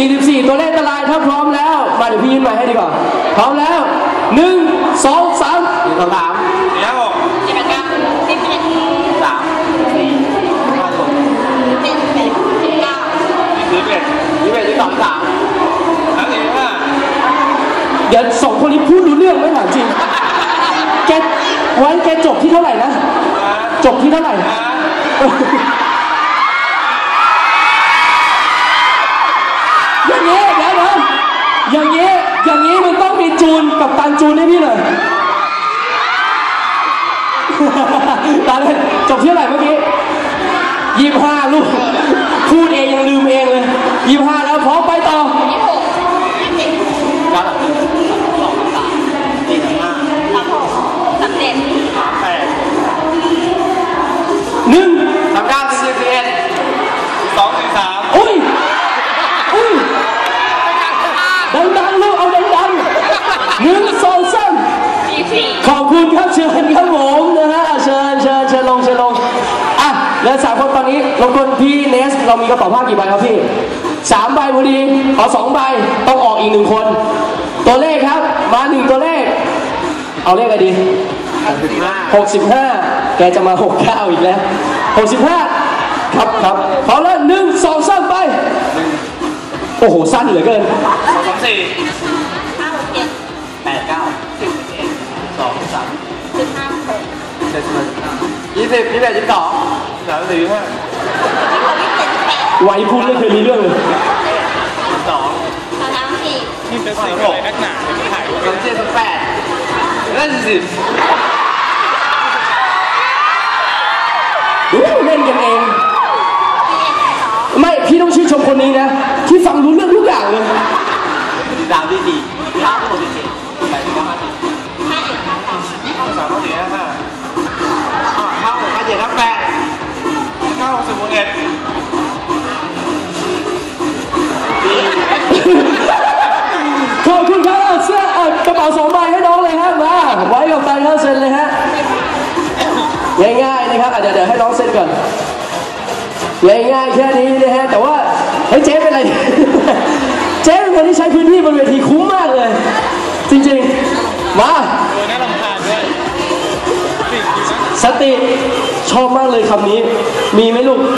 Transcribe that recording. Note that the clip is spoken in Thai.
44ตัวเลขอันตรายถ้าพร้อมแล้วมาเดี๋ยวพี่ยื่นมาให้ดีกว่าพร้อมแล้ว1 2 3 1 2 3 4 5 6 7 8 9 10 11 3 4 5 6 7 8 9 21 22 23 เดี๋ยวสองคนนี้พูดรู้เรื่องไหมถามจริงแกไว้แกจบที่เท่าไหร่นะจบที่เท่าไหร่อย่างนี้เดี๋ยวอย่างนี้มันต้องมีจูนกับตันจูนให้พี่หน่อยตอนนี้จบที่เท่าไหร่เมื่อกี้25ลูกพูดเองยังลืมเองเลย25แล้วพร้อมไปต่อดังๆลูกเอาดังๆ1 2 3ขอบคุณครับเชิญครับผมนะฮะเชิญลงอ่ะแล้ว3คนตอนนี้รบกวนพี่เนสเรามีกระเป๋าผ้ากี่ใบครับพี่3 ใบพอดีขอ2 ใบต้องออกอีก1 คนตัวเลขครับมา1ตัวเลขเอาเลขอะไรดี65แกจะมา69อีกแล้ว65ครับพร้อมแล้ว1 2 3ไปโอ้โหสั้นเหลือเกิน 2 3 4 5 6 7 8 9 10 11 2 3 15 6 20 21 22 23 24 ไว้พูดไม่เคยมีเรื่องเลยนี่เป็นสิ่งอะไรนักหนาที่ถ่าย37 38แล้ว40 เล่นกันเองไม่พี่ต้องชื่นชมคนนี้นะที่ฟังรู้เรื่องทุกอย่างเลยดาวดี5 6 7 8 9 5 10 3 4 5 5 5 6 5 7 5 8 9 6 10 11 ขอบคุณครับเสื้อกระเป๋า2 ใบให้น้องเลยฮะมาไว้กับแฟนเขาเซ็นเลยฮะง่ายๆนะครับเดี๋ยวให้น้องเซ็นก่อนง่ายๆแค่นี้นะฮะแต่ว่าเฮ้ยเจ๊เป็นไรเจ๊เป็นคนที่ใช้พื้นที่บนเวทีคุ้มมากเลยจริงๆมาน่ารำคาญด้วยสติชอบมากเลยคำนี้มีไหมลูก